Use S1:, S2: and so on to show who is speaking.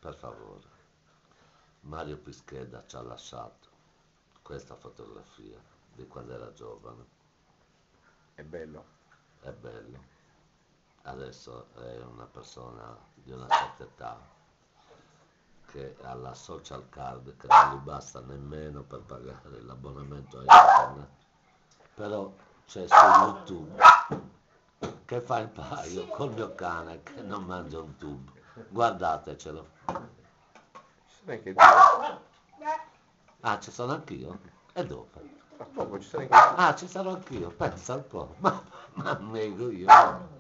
S1: per favore. Mario Pischeda ci ha lasciato questa fotografia di quando era giovane.
S2: È bello.
S1: È bello. Adesso è una persona di una certa età che ha la social card che non gli basta nemmeno per pagare l'abbonamento a internet, però c'è su YouTube che fa il paio col mio cane che non mangia un tubo. Guardatecelo.
S2: Ci sono anche due.
S1: Ah, ci sono anch'io? E dove?
S2: Tra poco ci sono anche due.
S1: Ah, ci sarò anch'io, pensa un po'. Ma amico io.